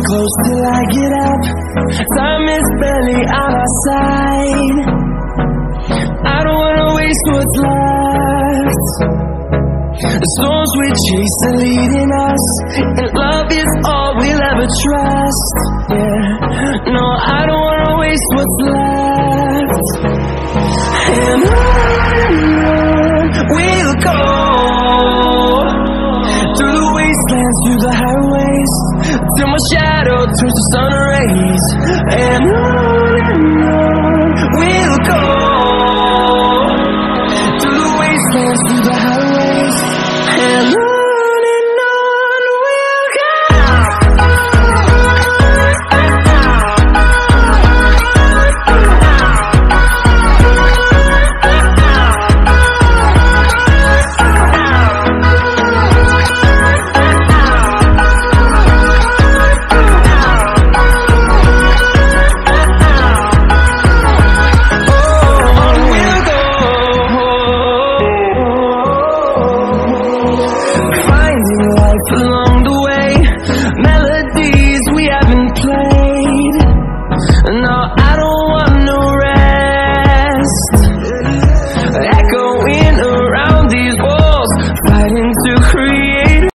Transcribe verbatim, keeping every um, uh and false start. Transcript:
close till I get up. Time is barely on our side. I don't wanna waste what's left. The storms we chase are leading us, and love is all we'll ever trust. Yeah, no, I don't wanna waste what's left. And on we'll go, through the wastelands, through the highways, till my shadow turns to sun rays. And on